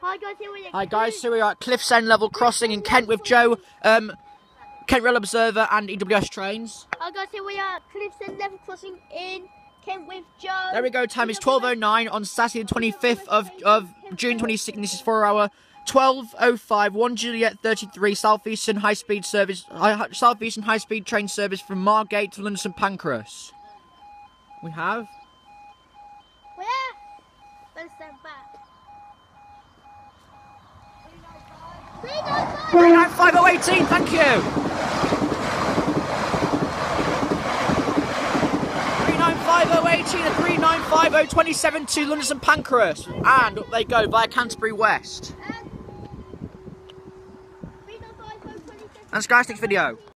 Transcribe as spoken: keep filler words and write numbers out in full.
Hi guys, here we are. Hi guys, so we are at Cliffsend level crossing in Kent with Joe, um, Kent Rail Observer and E W S Trains. Hi guys, here we are at Cliffsend level crossing in Kent with Joe. There we go, time is twelve oh nine on Saturday the twenty-fifth of, of June twenty-sixth, and this is for our twelve oh five, one Juliet thirty-three Southeastern High Speed Service, uh, Southeastern High Speed Train Service from Margate to London St Pancras. We have... Where? Let's stand back. three nine five oh eighteen, thank you! three nine five oh eighteen and three nine five oh twenty-seven to London St Pancras. And up they go via Canterbury West. Thanks guys, next video.